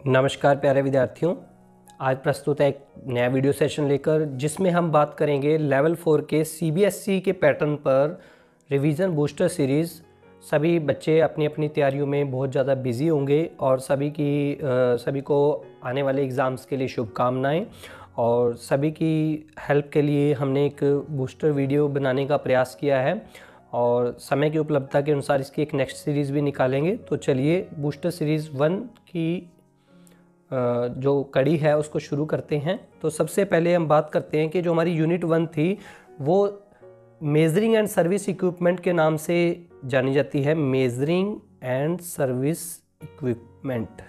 नमस्कार प्यारे विद्यार्थियों, आज प्रस्तुत है एक नया वीडियो सेशन लेकर जिसमें हम बात करेंगे लेवल 4 के सीबीएसई के पैटर्न पर रिवीजन बूस्टर सीरीज़। सभी बच्चे अपनी अपनी तैयारियों में बहुत ज़्यादा बिजी होंगे और सभी को आने वाले एग्ज़ाम्स के लिए शुभकामनाएं। और सभी की हेल्प के लिए हमने एक बूस्टर वीडियो बनाने का प्रयास किया है और समय की उपलब्धता के अनुसार इसकी एक नेक्स्ट सीरीज़ भी निकालेंगे। तो चलिए बूस्टर सीरीज़ 1 की जो कड़ी है उसको शुरू करते हैं। तो सबसे पहले हम बात करते हैं कि जो हमारी यूनिट 1 थी वो मेजरिंग एंड सर्विस इक्विपमेंट के नाम से जानी जाती है। मेजरिंग एंड सर्विस इक्विपमेंट,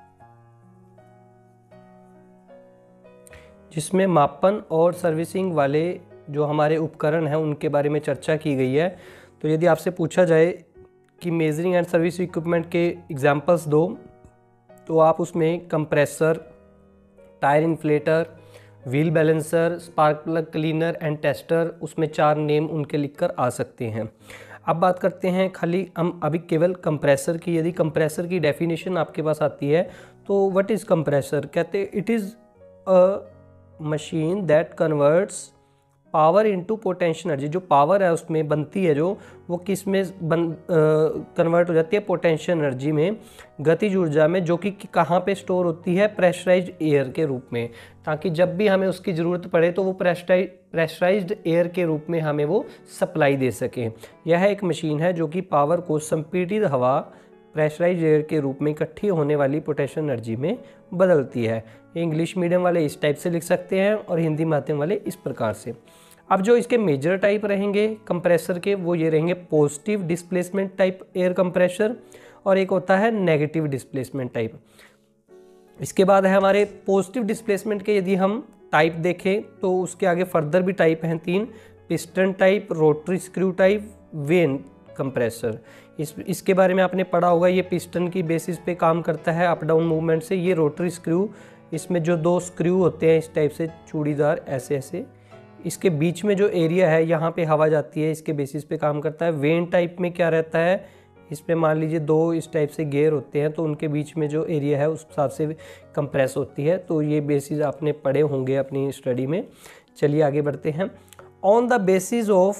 जिसमें मापन और सर्विसिंग वाले जो हमारे उपकरण हैं उनके बारे में चर्चा की गई है। तो यदि आपसे पूछा जाए कि मेजरिंग एंड सर्विस इक्विपमेंट के एग्जांपल्स दो, तो आप उसमें compressor, tyre inflator, wheel balancer, spark plug cleaner and tester, उसमें 4 नेम उनके लिखकर आ सकते हैं। अब बात करते हैं खाली हम अभी केवल कंप्रेसर की। यदि कंप्रेसर की डेफिनेशन आपके पास आती है तो व्हाट इज़ कंप्रेसर? कहते हैं it is a machine that converts power into potential energy. जो पावर है उसमें बनती है जो वो किस में कन्वर्ट हो जाती है? पोटेंशियल एनर्जी में, गतिज ऊर्जा में, जो कि कहाँ पे स्टोर होती है? प्रेशराइज्ड एयर के रूप में, ताकि जब भी हमें उसकी ज़रूरत पड़े तो वो प्रेशराइज्ड एयर के रूप में हमें वो सप्लाई दे सके। यह एक मशीन है जो कि पावर को संपीड़ित हवा, प्रेशराइज्ड एयर के रूप में इकट्ठी होने वाली पोटेंशियल एनर्जी में बदलती है। इंग्लिश मीडियम वाले इस टाइप से लिख सकते हैं और हिंदी माध्यम वाले इस प्रकार से। अब जो इसके मेजर टाइप रहेंगे कंप्रेसर के वो ये रहेंगे positive displacement type air compressor और एक होता है नेगेटिव डिस्प्लेसमेंट टाइप। इसके बाद है हमारे पॉजिटिव डिस्प्लेसमेंट के यदि हम टाइप देखें तो उसके आगे फर्दर भी टाइप हैं 3: piston type, rotary screw type, vane compressor. इसके बारे में आपने पढ़ा होगा। ये पिस्टन की बेसिस पे काम करता है अप डाउन मूवमेंट से। ये रोटरी स्क्रू, इसमें जो 2 स्क्रू होते हैं इस टाइप से चूड़ीदार ऐसे ऐसे, इसके बीच में जो एरिया है यहाँ पे हवा जाती है, इसके बेसिस पे काम करता है। वेन टाइप में क्या रहता है? इसमें मान लीजिए 2 इस टाइप से गियर होते हैं तो उनके बीच में जो एरिया है उस हिसाब से कंप्रेस होती है। तो ये बेसिस आपने पढ़े होंगे अपनी स्टडी में। चलिए आगे बढ़ते हैं। On the basis of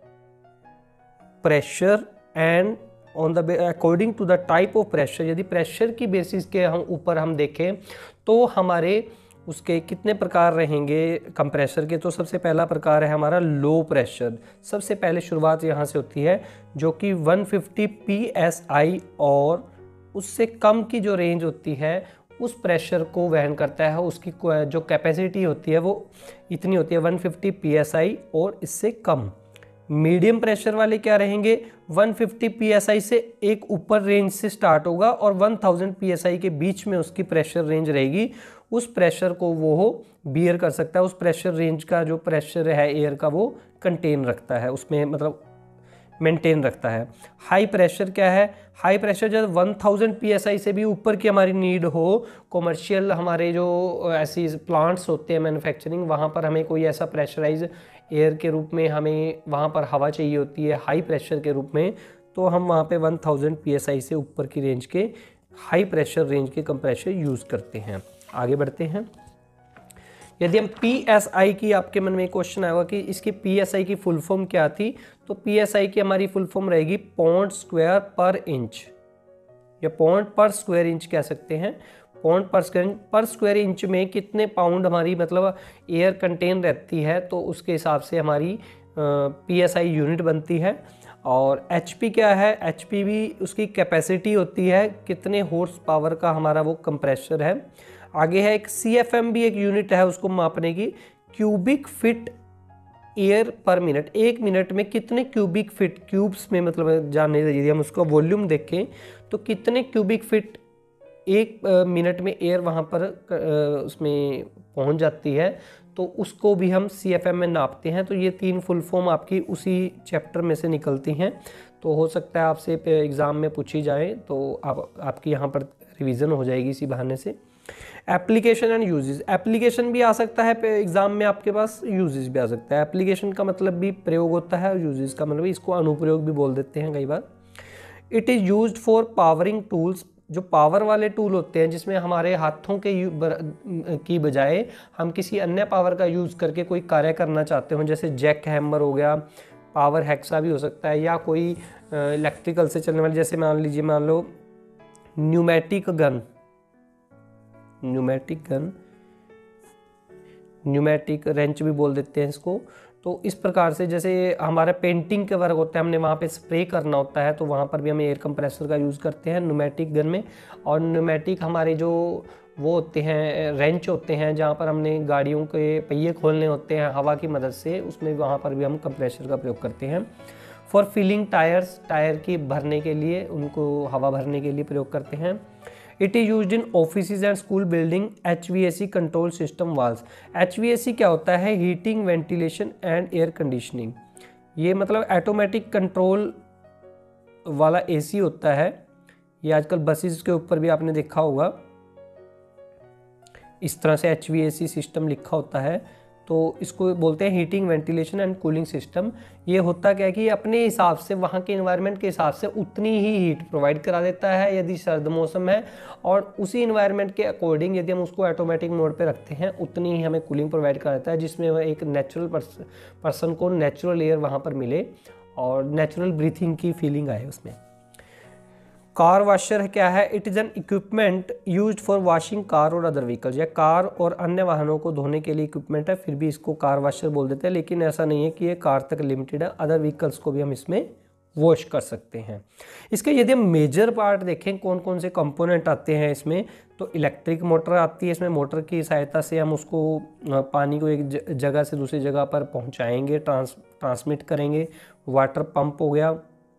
pressure and on the according to the type of pressure, यदि प्रेशर की बेसिस के ऊपर हम देखें तो हमारे उसके कितने प्रकार रहेंगे कंप्रेसर के। तो सबसे पहला प्रकार है हमारा लो प्रेशर। सबसे पहले शुरुआत यहाँ से होती है जो कि 150 psi और उससे कम की जो रेंज होती है उस प्रेशर को वहन करता है। उसकी जो कैपेसिटी होती है वो इतनी होती है 150 psi और इससे कम। मीडियम प्रेशर वाले क्या रहेंगे? 150 psi से एक ऊपर रेंज से स्टार्ट होगा और 1000 psi के बीच में उसकी प्रेशर रेंज रहेगी। उस प्रेशर को वो बियर कर सकता है। उस प्रेशर रेंज का जो प्रेशर है एयर का वो कंटेन रखता है, उसमें मतलब मेंटेन रखता है। हाई प्रेशर क्या है? हाई प्रेशर जब 1000 psi से भी ऊपर की हमारी नीड हो, कॉमर्शियल हमारे जो ऐसी प्लांट्स होते हैं मैन्युफैक्चरिंग, वहाँ पर हमें कोई ऐसा प्रेशराइज एयर के रूप में हमें वहाँ पर हवा चाहिए होती है हाई प्रेशर के रूप में, तो हम वहाँ पे 1000 psi से ऊपर की रेंज के हाई प्रेशर रेंज के कंप्रेसर यूज़ करते हैं। आगे बढ़ते हैं। यदि हम PSI की, आपके मन में क्वेश्चन आएगा कि इसकी PSI की फुल फॉर्म क्या थी, तो PSI की हमारी फुल फॉर्म रहेगी पॉन्ड स्क्वायर पर इंच, या पॉन्ड पर स्क्वायर इंच कह सकते हैं। पॉन्ड पर स्क्वायर इंच में कितने पाउंड हमारी मतलब एयर कंटेन रहती है, तो उसके हिसाब से हमारी PSI यूनिट बनती है। और HP क्या है? HP भी उसकी कैपेसिटी होती है, कितने हॉर्स पावर का हमारा वो कंप्रेसर है। आगे है एक CFM भी एक यूनिट है उसको मापने की, cubic feet air per minute. 1 minute में कितने क्यूबिक फिट, क्यूब्स में मतलब जानने यदि हम उसका वॉल्यूम देखें तो कितने क्यूबिक फिट 1 मिनट में एयर वहाँ पर उसमें पहुँच जाती है, तो उसको भी हम CFM में नापते हैं। तो ये 3 फुल फॉर्म आपकी उसी चैप्टर में से निकलती हैं। तो हो सकता है आपसे एग्ज़ाम में पूछी जाए तो आपकी यहाँ पर रिवीजन हो जाएगी इसी बहाने से। एप्लीकेशन एंड यूजेस, एप्लीकेशन भी आ सकता है एग्जाम में आपके पास, यूजेस भी आ सकता है। एप्लीकेशन का मतलब भी प्रयोग होता है और यूजेस का मतलब इसको अनुप्रयोग भी बोल देते हैं कई बार। It is used for powering tools, जो पावर वाले टूल होते हैं जिसमें हमारे हाथों के की बजाय हम किसी अन्य पावर का यूज़ करके कोई कार्य करना चाहते हो, जैसे जैक हैमर हो गया, पावर हैक्सा भी हो सकता है, या कोई इलेक्ट्रिकल से चलने वाली, जैसे मान लो न्यूमेटिक रेंच भी बोल देते हैं इसको। तो इस प्रकार से जैसे हमारा पेंटिंग के वर्क होता है, हमने वहाँ पे स्प्रे करना होता है, तो वहाँ पर भी हम एयर कंप्रेसर का यूज़ करते हैं न्यूमेटिक गन में। और न्यूमेटिक हमारे जो वो होते हैं रेंच होते हैं, जहाँ पर हमने गाड़ियों के पहिए खोलने होते हैं हवा की मदद से, उसमें वहाँ पर भी हम कंप्रेसर का प्रयोग करते हैं। फॉर फिलिंग टायर्स, टायर की भरने के लिए, उनको हवा भरने के लिए प्रयोग करते हैं। It is used in offices and school building, HVAC control system walls. HVAC क्या होता है? Heating, ventilation and air conditioning. ये मतलब ऑटोमेटिक कंट्रोल वाला AC होता है। ये आजकल बसेस के ऊपर भी आपने देखा होगा, इस तरह से HVAC सिस्टम लिखा होता है। तो इसको बोलते हैं heating, ventilation and cooling system. ये होता क्या है कि अपने हिसाब से, वहाँ के इन्वायरमेंट के हिसाब से उतनी ही हीट प्रोवाइड करा देता है यदि सर्द मौसम है, और उसी इन्वायरमेंट के अकॉर्डिंग यदि हम उसको ऑटोमेटिक मोड पे रखते हैं उतनी ही हमें कूलिंग प्रोवाइड करा देता है, जिसमें वह एक नेचुरल पर्सन को नेचुरल एयर वहाँ पर मिले और नेचुरल ब्रीथिंग की फीलिंग आए उसमें। कार वाशर क्या है? It is an equipment used for washing car और अदर व्हीकल्स। या कार और अन्य वाहनों को धोने के लिए इक्विपमेंट है, फिर भी इसको कार वाशर बोल देते हैं। लेकिन ऐसा नहीं है कि ये कार तक लिमिटेड है, अदर व्हीकल्स को भी हम इसमें वॉश कर सकते हैं। इसके यदि हम मेजर पार्ट देखें, कौन कौन से कंपोनेंट आते हैं इसमें, तो इलेक्ट्रिक मोटर आती है। इसमें मोटर की सहायता से हम उसको पानी को एक जगह से दूसरी जगह पर पहुँचाएँगे, ट्रांसमिट करेंगे। वाटर पंप हो गया,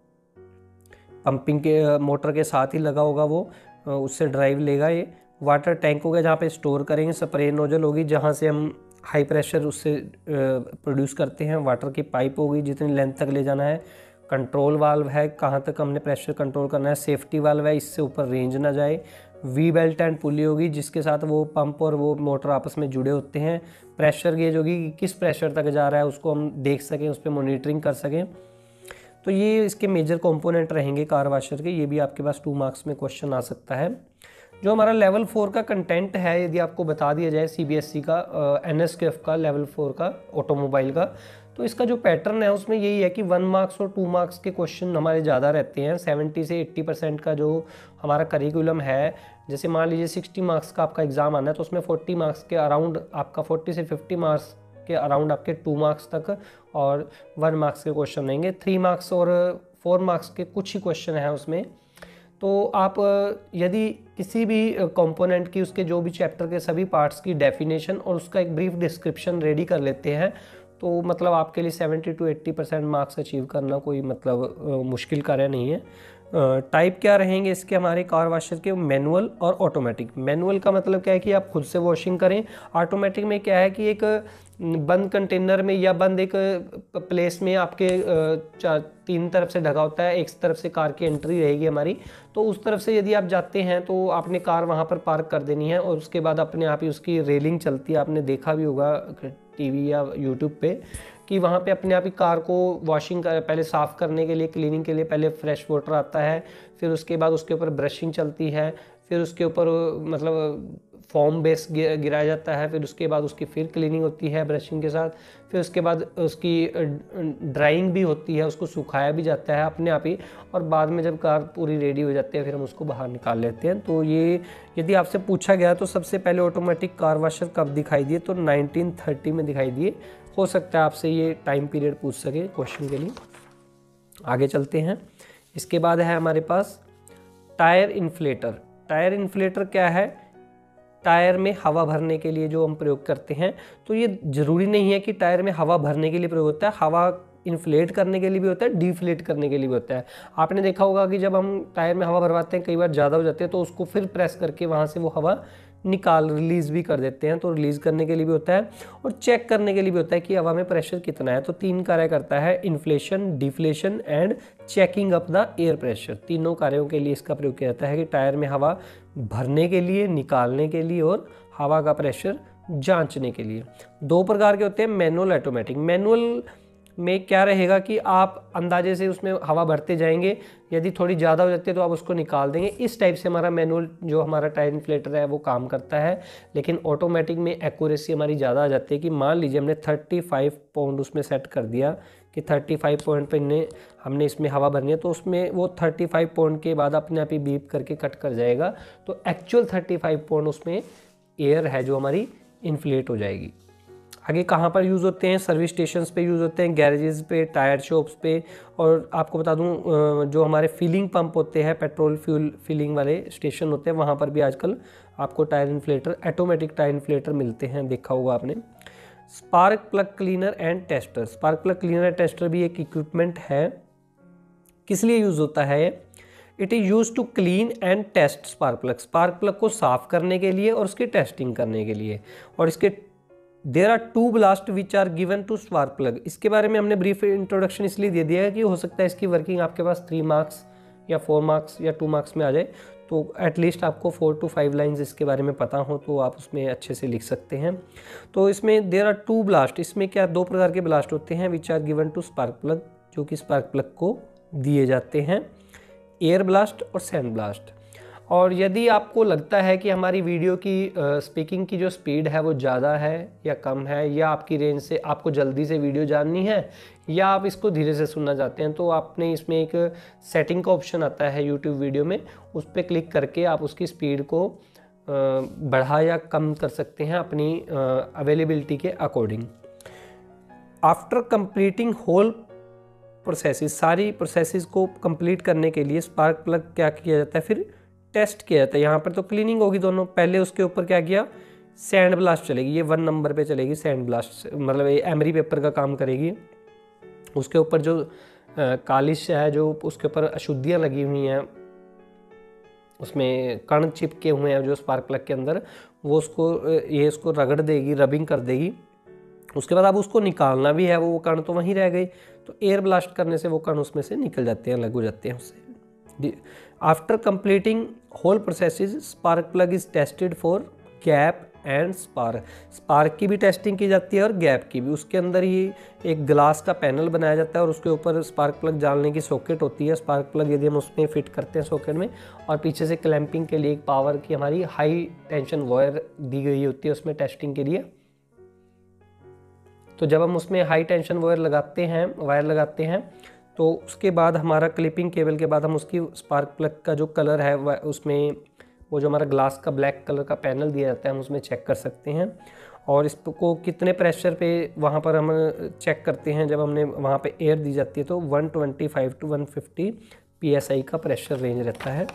पंपिंग के मोटर के साथ ही लगा होगा वो, उससे ड्राइव लेगा ये। वाटर टैंक हो गया, जहाँ पे स्टोर करेंगे। स्प्रे नोजल होगी, जहाँ से हम हाई प्रेशर उससे प्रोड्यूस करते हैं। वाटर की पाइप होगी, जितनी लेंथ तक ले जाना है। कंट्रोल वाल्व है, कहाँ तक हमने प्रेशर कंट्रोल करना है। सेफ्टी वाल्व है, इससे ऊपर रेंज ना जाए। वी बेल्ट एंड पुली होगी, जिसके साथ वो पंप और वो मोटर आपस में जुड़े होते हैं। प्रेशर गेज होगी, किस प्रेशर तक जा रहा है उसको हम देख सकें, उस पर मॉनिटरिंग कर सकें। तो ये इसके मेजर कंपोनेंट रहेंगे कार वाशर के। ये भी आपके पास 2 मार्क्स में क्वेश्चन आ सकता है। जो हमारा लेवल 4 का कंटेंट है, यदि आपको बता दिया जाए CBSE का NSQF का लेवल 4 का ऑटोमोबाइल का, तो इसका जो पैटर्न है उसमें यही है कि 1 मार्क्स और 2 मार्क्स के क्वेश्चन हमारे ज़्यादा रहते हैं। 70 से 80% का जो हमारा करिकुलम है, जैसे मान लीजिए 60 मार्क्स का आपका एग्ज़ाम आना है, तो उसमें 40 मार्क्स के अराउंड आपका 40 से 50 मार्क्स के अराउंड आपके 2 मार्क्स तक और 1 मार्क्स के क्वेश्चन रहेंगे। 3 मार्क्स और 4 मार्क्स के कुछ ही क्वेश्चन हैं उसमें। तो आप यदि किसी भी कंपोनेंट की, उसके जो भी चैप्टर के सभी पार्ट्स की डेफिनेशन और उसका एक ब्रीफ डिस्क्रिप्शन रेडी कर लेते हैं, तो मतलब आपके लिए 70 to 80% मार्क्स अचीव करना कोई मतलब मुश्किल कार्य नहीं है। टाइप क्या रहेंगे इसके हमारे कार वाशर के? मैनुअल और ऑटोमेटिक। मैनुअल का मतलब क्या है कि आप खुद से वॉशिंग करें। ऑटोमेटिक में क्या है कि एक बंद कंटेनर में या बंद एक प्लेस में आपके 3 तरफ से ढका होता है। एक तरफ से कार की एंट्री रहेगी हमारी, तो उस तरफ से यदि आप जाते हैं तो आपने कार वहाँ पर पार्क कर देनी है, और उसके बाद अपने आप ही उसकी रेलिंग चलती है। आपने देखा भी होगा TV या YouTube पे कि वहाँ पे अपने आप ही कार को वॉशिंग पहले साफ़ करने के लिए, क्लीनिंग के लिए पहले फ्रेश वाटर आता है, फिर उसके बाद उसके ऊपर ब्रशिंग चलती है, फिर उसके ऊपर मतलब फॉर्म बेस गिराया जाता है, फिर उसके बाद उसकी फिर क्लीनिंग होती है ब्रशिंग के साथ, फिर उसके बाद उसकी ड्राइंग भी होती है, उसको सुखाया भी जाता है अपने आप ही, और बाद में जब कार पूरी रेडी हो जाती है फिर हम उसको बाहर निकाल लेते हैं। तो ये यदि आपसे पूछा गया तो सबसे पहले ऑटोमेटिक कार वाशर कब दिखाई दिए, तो 1930 में दिखाई दिए। हो सकता है आपसे ये टाइम पीरियड पूछ सके क्वेश्चन के लिए। आगे चलते हैं। इसके बाद है हमारे पास टायर इन्फ्लेटर। टायर इन्फ्लेटर क्या है? टायर में हवा भरने के लिए जो हम प्रयोग करते हैं। तो ये ज़रूरी नहीं है कि टायर में हवा भरने के लिए प्रयोग होता है, हवा इन्फ्लेट करने के लिए भी होता है, डिफ्लेट करने के लिए भी होता है। आपने देखा होगा कि जब हम टायर में हवा भरवाते हैं, कई बार ज़्यादा हो जाती है, तो उसको फिर प्रेस करके वहाँ से वो हवा रिलीज़ भी कर देते हैं। तो रिलीज़ करने के लिए भी होता है और चेक करने के लिए भी होता है कि हवा में प्रेशर कितना है। तो 3 कार्य करता है, inflation, deflation and checking up the air pressure. तीनों कार्यों के लिए इसका प्रयोग किया जाता है कि टायर में हवा भरने के लिए, निकालने के लिए और हवा का प्रेशर जांचने के लिए। 2 प्रकार के होते हैं, मैनुअल, ऑटोमेटिक। मैनुअल में क्या रहेगा कि आप अंदाजे से उसमें हवा भरते जाएंगे, यदि थोड़ी ज़्यादा हो जाती है तो आप उसको निकाल देंगे। इस टाइप से हमारा मैनुअल जो हमारा टायर इन्फ्लेटर है वो काम करता है। लेकिन ऑटोमेटिक में एक्यूरेसी हमारी ज़्यादा आ जाती है कि मान लीजिए हमने 35 पाउंड उसमें सेट कर दिया कि 35 पॉइंट पे हमने इसमें हवा भरनी है, तो उसमें वो 35 पॉइंट के बाद अपने आप ही बीप करके कट कर जाएगा, तो एक्चुअल 35 पॉइंट उसमें एयर है जो हमारी इन्फ्लेट हो जाएगी। आगे कहाँ पर यूज़ होते हैं? सर्विस स्टेशंस पे यूज़ होते हैं, गैरेजेस पे, टायर शॉप्स पे। और आपको बता दूं जो हमारे फिलिंग पंप होते हैं, पेट्रोल फ्यूल फिलिंग वाले स्टेशन होते हैं, वहाँ पर भी आजकल आपको tyre inflator, automatic tyre inflator मिलते हैं, देखा होगा आपने। Spark plug cleaner and tester. Spark plug cleaner and tester भी एक इक्विपमेंट है। किस लिए यूज़ होता है? It is use to clean and test spark plug. Spark plug को साफ करने के लिए और उसकी टेस्टिंग करने के लिए। और इसके there are 2 blast which are given to spark plug. इसके बारे में हमने ब्रीफ इंट्रोडक्शन इसलिए दे दिया है कि हो सकता है इसकी वर्किंग आपके पास 3 मार्क्स या 4 मार्क्स या 2 मार्क्स में आ जाए, तो एटलीस्ट आपको 4 to 5 लाइन्स इसके बारे में पता हो तो आप उसमें अच्छे से लिख सकते हैं। तो इसमें देर आर 2 ब्लास्ट, इसमें क्या 2 प्रकार के ब्लास्ट होते हैं which are given to spark plug, जो कि स्पार्क प्लग को दिए जाते हैं, एयर ब्लास्ट और सैंड ब्लास्ट। और यदि आपको लगता है कि हमारी वीडियो की स्पीकिंग की जो स्पीड है वो ज़्यादा है या कम है, या आपकी रेंज से आपको जल्दी से वीडियो जाननी है, या आप इसको धीरे से सुनना चाहते हैं, तो आपने इसमें एक सेटिंग का ऑप्शन आता है यूट्यूब वीडियो में, उस पर क्लिक करके आप उसकी स्पीड को बढ़ा या कम कर सकते हैं अपनी अवेलेबिलिटी के according. After completing whole processes, सारी प्रोसेसेस को कंप्लीट करने के लिए स्पार्क प्लग क्या किया जाता है? फिर टेस्ट किया जाता है। यहाँ पर तो क्लीनिंग होगी दोनों, पहले उसके ऊपर क्या किया? सैंड ब्लास्ट चलेगी, ये 1 नंबर पे चलेगी सैंड ब्लास्ट, मतलब ये एमरी पेपर का काम करेगी। उसके ऊपर जो कालिश है, जो उसके ऊपर अशुद्धियाँ लगी हुई हैं, उसमें कण चिपके हुए हैं जो स्पार्क प्लग के अंदर, वो उसको रगड़ देगी, रबिंग कर देगी। उसके बाद अब उसको निकालना भी है, वो कण तो वहीं रह गई, तो एयर ब्लास्ट करने से वो कण उसमें से निकल जाते हैं, अलग हो जाते हैं उससे। After completing whole processes spark plug is tested for gap and spark. Spark की भी टेस्टिंग की जाती है और गैप की भी। उसके अंदर ही एक ग्लास का पैनल बनाया जाता है और उसके ऊपर स्पार्क प्लग डालने की सॉकेट होती है। स्पार्क प्लग यदि हम उसमें फिट करते हैं सॉकेट में, और पीछे से क्लैंपिंग के लिए एक पावर की हमारी हाई टेंशन वायर दी गई होती है उसमें टेस्टिंग के लिए। तो जब हम उसमें हाई टेंशन वायर लगाते हैं तो उसके बाद हमारा क्लिपिंग केबल के बाद हम उसकी स्पार्क प्लग का जो कलर है उसमें वो जो हमारा ग्लास का ब्लैक कलर का पैनल दिया जाता है हम उसमें चेक कर सकते हैं। और इसको कितने प्रेशर पे वहाँ पर हम चेक करते हैं, जब हमने वहाँ पे एयर दी जाती है तो 125 to 150 PSI का प्रेशर रेंज रहता है।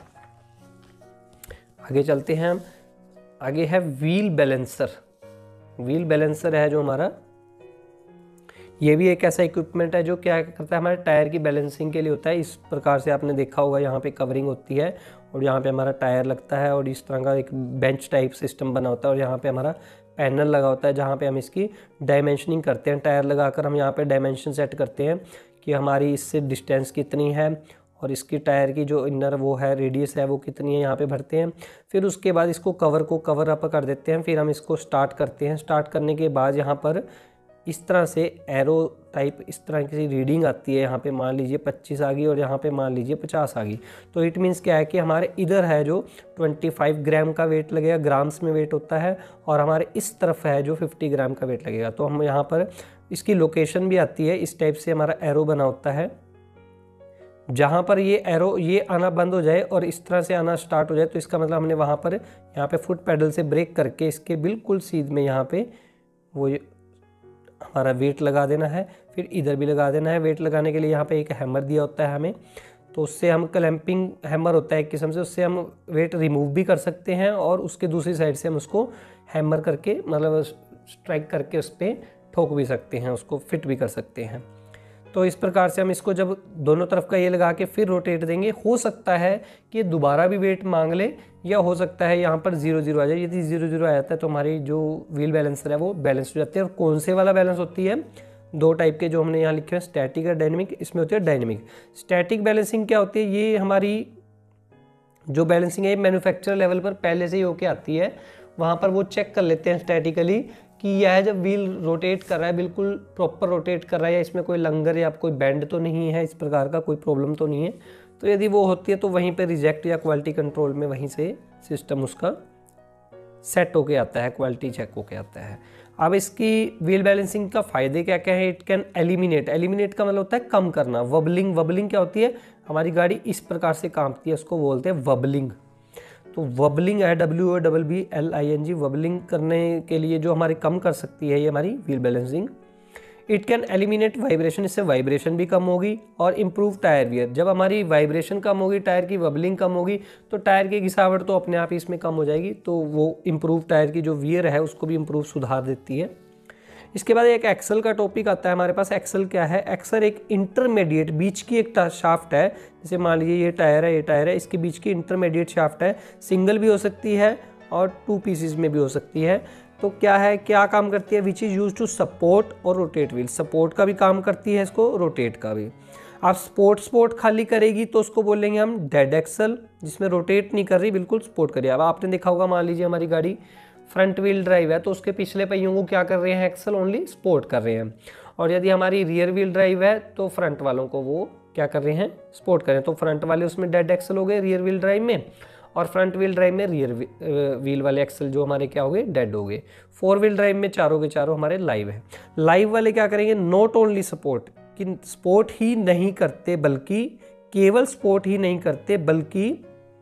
आगे चलते हैं हम। आगे है व्हील बैलेंसर। व्हील बैलेंसर है जो हमारा, ये भी एक ऐसा इक्विपमेंट है जो क्या करता है, हमारे टायर की बैलेंसिंग के लिए होता है। इस प्रकार से आपने देखा होगा, यहाँ पे कवरिंग होती है और यहाँ पे हमारा टायर लगता है और इस तरह का एक बेंच टाइप सिस्टम बना होता है और यहाँ पे हमारा पैनल लगा होता है जहाँ पे हम इसकी डायमेंशनिंग करते हैं। टायर लगाकर हम यहाँ पे डायमेंशन सेट करते हैं कि हमारी इससे डिस्टेंस कितनी है और इसकी टायर की जो इनर वो है रेडियस है वो कितनी है, यहाँ पे भरते हैं। फिर उसके बाद इसको कवर अप कर देते हैं। फिर हम इसको स्टार्ट करते हैं। स्टार्ट करने के बाद यहाँ पर इस तरह से एरो टाइप इस तरह की रीडिंग आती है। यहाँ पे मान लीजिए 25 आ गई और यहाँ पे मान लीजिए 50 आ गई। तो इट मीन्स क्या है कि हमारे इधर है जो 25 ग्राम का वेट लगेगा, ग्राम्स में वेट होता है, और हमारे इस तरफ है जो 50 ग्राम का वेट लगेगा। तो हम यहाँ पर इसकी लोकेशन भी आती है, इस टाइप से हमारा एरो बना होता है। जहाँ पर ये एरो ये आना बंद हो जाए और इस तरह से आना स्टार्ट हो जाए तो इसका मतलब हमने वहाँ पर यहाँ पे फुट पैडल से ब्रेक करके इसके बिल्कुल सीध में यहाँ पे वो हमारा वेट लगा देना है। फिर इधर भी लगा देना है। वेट लगाने के लिए यहाँ पे एक हैमर दिया होता है हमें, तो उससे हम क्लैंपिंग हैमर होता है एक किस्म से, उससे हम वेट रिमूव भी कर सकते हैं और उसके दूसरी साइड से हम उसको हैमर करके मतलब स्ट्राइक करके उस पर ठोक भी सकते हैं, उसको फिट भी कर सकते हैं। तो इस प्रकार से हम इसको जब दोनों तरफ का ये लगा के फिर रोटेट देंगे, हो सकता है कि दोबारा भी वेट मांग ले, या हो सकता है यहाँ पर 0-0 आ जाए। यदि 0-0 आ जाता है तो हमारी जो व्हील बैलेंसर है वो बैलेंस हो जाती है। और कौन से वाला बैलेंस होती है? 2 टाइप के जो हमने यहाँ लिखे हैं, स्टैटिक और डायनेमिक। इसमें होती है डायनेमिक। स्टैटिक बैलेंसिंग क्या होती है? ये हमारी जो बैलेंसिंग है मैन्युफैक्चरर लेवल पर पहले से ही होके आती है। वहाँ पर वो चेक कर लेते हैं स्टैटिकली कि यह जब व्हील रोटेट कर रहा है बिल्कुल प्रॉपर रोटेट कर रहा है, या इसमें कोई लंगर या कोई बेंड तो नहीं है, इस प्रकार का कोई प्रॉब्लम तो नहीं है। तो यदि वो होती है तो वहीं पे रिजेक्ट या क्वालिटी कंट्रोल में वहीं से सिस्टम उसका सेट होके आता है, क्वालिटी चेक होके आता है। अब इसकी व्हील बैलेंसिंग का फ़ायदे क्या क्या है? इट कैन एलिमिनेट का मतलब होता है कम करना। वबलिंग क्या होती है? हमारी गाड़ी इस प्रकार से कांपती है, उसको बोलते हैं वबलिंग। तो वबलिंग है WOBBLING, वबलिंग करने के लिए जो हमारी कम कर सकती है ये हमारी wheel balancing. It can eliminate vibration, इससे वाइब्रेशन भी कम होगी। और इम्प्रूव टायर वियर, जब हमारी वाइब्रेशन कम होगी, टायर की वबलिंग कम होगी, तो टायर की घिसावट तो अपने आप ही इसमें कम हो जाएगी, तो वो इम्प्रूव टायर की जो वियर है उसको भी इम्प्रूव सुधार देती है। इसके बाद एक एक्सल का टॉपिक आता है हमारे पास। एक्सल क्या है? एक्सल एक इंटरमीडिएट बीच की एक शाफ्ट है। जैसे मान लीजिए ये टायर है, इसके बीच की इंटरमीडिएट शाफ्ट है। सिंगल भी हो सकती है और 2 पीसेस में भी हो सकती है। तो क्या है, क्या काम करती है? Which is use to support और रोटेट व्हील। सपोर्ट का भी काम करती है इसको, रोटेट का भी। आप स्पोर्ट खाली करेगी तो उसको बोलेंगे हम डेड एक्सल, जिसमें रोटेट नहीं कर रही, बिल्कुल सपोर्ट करिए। अब आपने देखा होगा, मान लीजिए हमारी गाड़ी फ्रंट व्हील ड्राइव है तो उसके पिछले पहियों को क्या कर रहे हैं? एक्सल ओनली सपोर्ट कर रहे हैं। और यदि हमारी रियर व्हील ड्राइव है तो फ्रंट वालों को वो क्या कर रहे हैं? सपोर्ट कर रहे हैं। तो फ्रंट वाले उसमें डेड एक्सल हो गए रियर व्हील ड्राइव में, और फ्रंट व्हील ड्राइव में रियर व्हील वाले एक्सल जो हमारे क्या हो गए? डेड हो गए। 4 व्हील ड्राइव में चारों के चारों हमारे लाइव है। लाइव वाले क्या करेंगे? नॉट ओनली सपोर्ट, कि सपोर्ट ही नहीं करते, बल्कि केवल सपोर्ट ही नहीं करते, बल्कि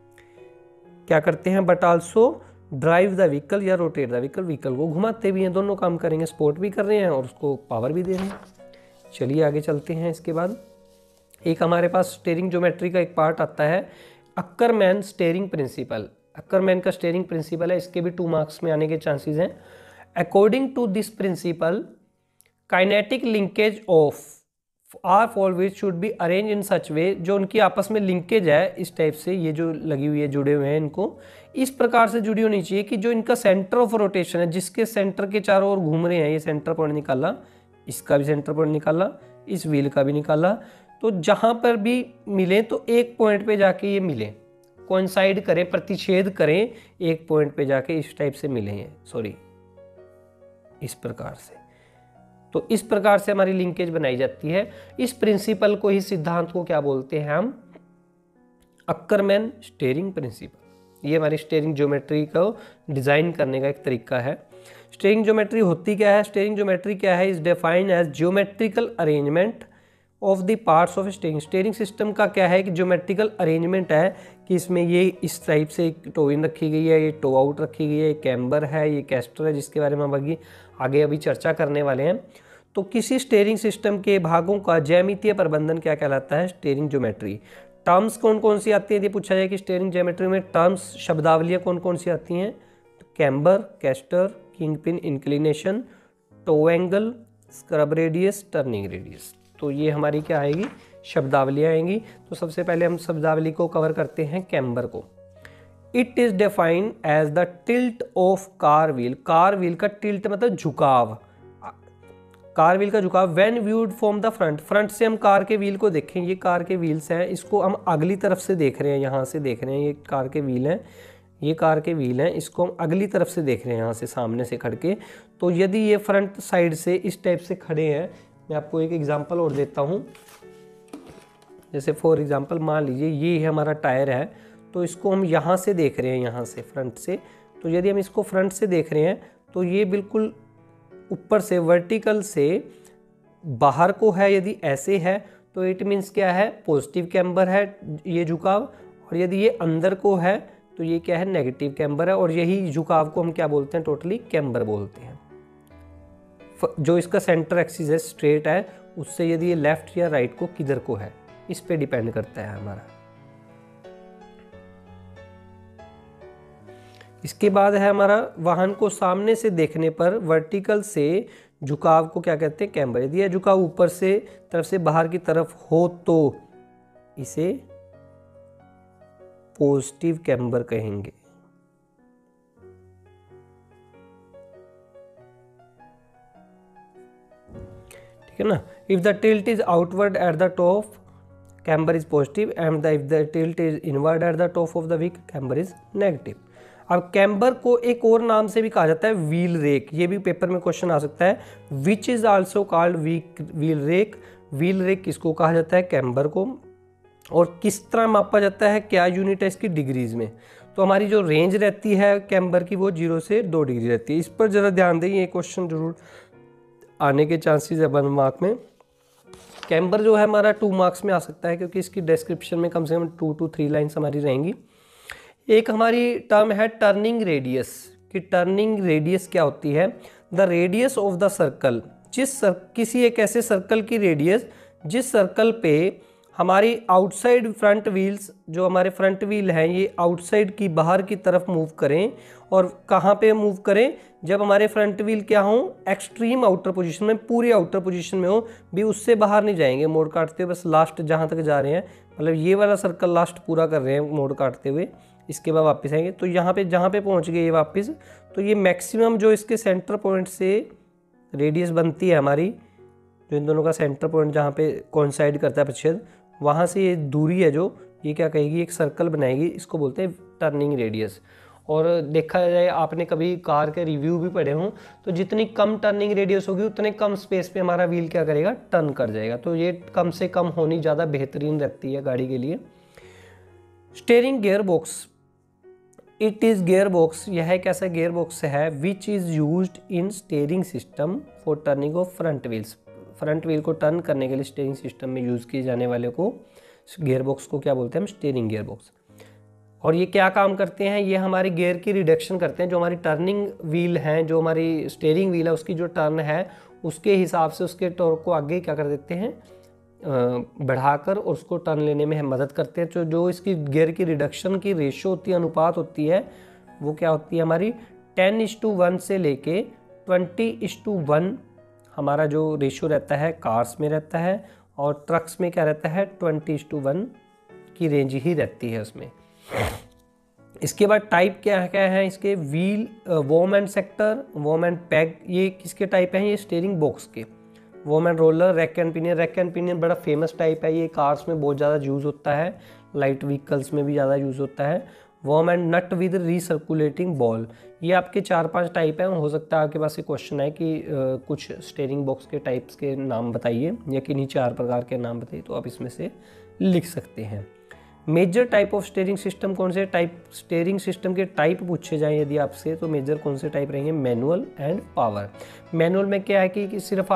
क्या करते हैं? But also drive the vehicle या रोटेट द व्हीकल को घुमाते भी हैं। दोनों काम करेंगे, सपोर्ट भी कर रहे हैं और उसको पावर भी दे रहे हैं। चलिए आगे चलते हैं। इसके बाद एक हमारे पास स्टीयरिंग ज्योमेट्री का एक पार्ट आता है, अक्करमैन स्टीयरिंग प्रिंसिपल। अक्करमैन का स्टीयरिंग प्रिंसिपल है, इसके भी 2 मार्क्स में आने के चांसेस हैं। According to this principle, kinetic linkage of are for which should be arrange in such way, जो उनकी आपस में लिंकेज है इस टाइप से, ये जो लगी हुई है, जुड़े हुए हैं, इनको इस प्रकार से जुड़ी होनी चाहिए कि जो इनका सेंटर ऑफ रोटेशन है, जिसके सेंटर के चारों ओर घूम रहे हैं, ये सेंटर पॉइंट निकाला, इसका भी सेंटर पॉइंट निकाला, इस व्हील का भी निकाला, तो जहां पर भी मिले तो एक पॉइंट पे जाके ये मिले, कोइंसाइड करें, प्रतिच्छेद करें, एक पॉइंट पे जाके इस टाइप से मिले हैं, सॉरी इस प्रकार से। तो इस प्रकार से हमारी लिंकेज बनाई जाती है। इस प्रिंसिपल को ही, सिद्धांत को क्या बोलते हैं हम? Ackermann steering principle. ये हमारी स्टीयरिंग ज्योमेट्री को डिजाइन करने का एक तरीका है। स्टीयरिंग ज्योमेट्री होती क्या है? स्टीयरिंग ज्योमेट्री क्या है? Is defined as geometrical arrangement of the parts of steering. Steering system का क्या है कि ज्योमेट्रिकल अरेंजमेंट है कि इसमें ये इस टाइप से एक टो इन रखी गई है, ये टो आउट रखी गई है, ये कैम्बर है, ये कैस्टर है, जिसके बारे में हम आगे अभी चर्चा करने वाले हैं। तो किसी स्टीयरिंग सिस्टम के भागों का ज्यामितीय प्रबंधन क्या कहलाता है? Steering geometry. टर्म्स कौन कौन सी आती है? यदि पूछा जाए कि स्टीयरिंग ज्योमेट्री में टर्म्स, शब्दावलियाँ कौन कौन सी आती हैं? तो camber, caster, kingpin, inclination, toe angle, scrub radius, turning radius. तो ये हमारी क्या आएगी? शब्दावलियाँ आएंगी। तो सबसे पहले हम शब्दावली को कवर करते हैं कैम्बर को। It is defined as the tilt of car wheel. Car wheel का टिल्ट मतलब झुकाव, कार व्हील का झुकाव। When viewed from the front, front से हम कार के व्हील को देखें, ये कार के व्हील्स हैं, इसको हम अगली तरफ से देख रहे हैं, यहाँ से देख रहे हैं, ये कार के व्हील हैं, ये कार के व्हील हैं, इसको हम अगली तरफ से देख रहे हैं, यहाँ से सामने से खड़ के। तो यदि ये फ्रंट साइड से इस टाइप से खड़े हैं, मैं आपको एक एग्जांपल और देता हूँ। जैसे फॉर एग्जांपल मान लीजिए ये हमारा टायर है, तो इसको हम यहाँ से देख रहे हैं, यहाँ से फ्रंट से। तो यदि हम इसको फ्रंट से देख रहे हैं तो ये बिल्कुल ऊपर से वर्टिकल से बाहर को है। यदि ऐसे है तो इट मीन्स क्या है? पॉजिटिव कैम्बर है ये झुकाव। और यदि ये अंदर को है तो ये क्या है? नेगेटिव कैम्बर है। और यही झुकाव को हम क्या बोलते हैं? टोटली कैम्बर बोलते हैं। जो इसका सेंटर एक्सिस है, स्ट्रेट है, उससे यदि ये लेफ्ट या राइट को किधर को है, इस पे डिपेंड करता है हमारा। इसके बाद है हमारा वाहन को सामने से देखने पर वर्टिकल से झुकाव को क्या कहते हैं? कैम्बर। यदि यह झुकाव ऊपर से तरफ से बाहर की तरफ हो तो इसे पॉजिटिव कैम्बर कहेंगे। ठीक है ना? If the tilt is outward at the top, camber is positive, and if the tilt is inward at the top of the wheel, camber is negative. अब कैम्बर को एक और नाम से भी कहा जाता है व्हील रेक। ये भी पेपर में क्वेश्चन आ सकता है। Which is also called wheel rake. Wheel rake किसको कहा जाता है? कैम्बर को। और किस तरह मापा जाता है, क्या यूनिट है इसकी, डिग्रीज में। तो हमारी जो रेंज रहती है कैम्बर की वो 0 से 2 डिग्री रहती है। इस पर ज़रा ध्यान दें, ये क्वेश्चन जरूर आने के चांसेस है 1 मार्क में। कैम्बर जो है हमारा 2 मार्क्स में आ सकता है, क्योंकि इसकी डिस्क्रिप्शन में कम से कम 2 to 3 लाइन्स हमारी रहेंगी। एक हमारी टर्म है टर्निंग रेडियस, कि टर्निंग रेडियस क्या होती है। The radius of the circle, किसी एक ऐसे सर्कल की रेडियस जिस सर्कल पे हमारी आउटसाइड फ्रंट व्हील्स, जो हमारे फ्रंट व्हील हैं ये आउटसाइड की बाहर की तरफ मूव करें। और कहाँ पे मूव करें, जब हमारे फ्रंट व्हील क्या हो, एक्सट्रीम आउटर पोजीशन में, पूरी आउटर पोजीशन में हो, भी उससे बाहर नहीं जाएंगे मोड़ काटते हुए, बस लास्ट जहाँ तक जा रहे हैं, मतलब ये वाला सर्कल लास्ट पूरा कर रहे हैं मोड़ काटते हुए, इसके बाद वापस आएंगे। तो यहाँ पे जहाँ पे पहुँच गए ये वापस, तो ये मैक्सिमम जो इसके सेंटर पॉइंट से रेडियस बनती है हमारी, जो इन दोनों का सेंटर पॉइंट जहाँ पे कोइंसाइड करता है प्रतिशत, वहाँ से ये दूरी है जो, ये क्या कहेगी, एक सर्कल बनाएगी, इसको बोलते हैं टर्निंग रेडियस। और देखा जाए, आपने कभी कार के रिव्यू भी पढ़े हों, तो जितनी कम टर्निंग रेडियस होगी उतने कम स्पेस पे हमारा व्हील क्या करेगा, टर्न कर जाएगा। तो ये कम से कम होनी ज़्यादा बेहतरीन रहती है गाड़ी के लिए। Steering gear box, it is gear box, यह एक ऐसा गियर बॉक्स है which is used in steering system for turning of front wheels. Front wheel को टर्न करने के लिए स्टीयरिंग सिस्टम में यूज़ किए जाने वाले को, गियर बॉक्स को क्या बोलते हैं हम, स्टीयरिंग गियर बॉक्स। और ये क्या काम करते हैं, ये हमारे गियर की रिडक्शन करते हैं। जो हमारी टर्निंग व्हील हैं, जो हमारी स्टीयरिंग व्हील है, उसकी जो टर्न है उसके हिसाब से उसके टॉर्क को आगे क्या कर देते हैं, बढ़ाकर, और उसको टर्न लेने में हम मदद करते हैं। तो जो इसकी गियर की रिडक्शन की रेशो होती है, अनुपात होती है, वो क्या होती है हमारी 10:1 से लेके 20:1 हमारा जो रेशो रहता है कार्स में रहता है, और ट्रक्स में क्या रहता है 20:1 की रेंज ही रहती है उसमें। इसके बाद टाइप क्या है इसके, wheel, worm and sector, worm and peg, ये किसके टाइप हैं, ये स्टीयरिंग बॉक्स के। Worm and roller, rack and pinion, rack and pinion बड़ा फेमस टाइप है, ये कार्स में बहुत ज़्यादा यूज़ होता है, लाइट व्हीकल्स में भी ज़्यादा यूज़ होता है। Worm and nut with recirculating ball, ये आपके 4-5 टाइप हैं। हो सकता है आपके पास ये क्वेश्चन है कि कुछ स्टीयरिंग बॉक्स के टाइप्स के नाम बताइए, या किन्हीं 4 प्रकार के नाम बताइए, तो आप इसमें से लिख सकते हैं। Major type of steering system कौन से टाइप, स्टीयरिंग सिस्टम के टाइप पूछे जाएं यदि आपसे, तो मेजर कौन से टाइप रहेंगे, मैनुअल एंड पावर। मैनुअल में क्या है कि सिर्फ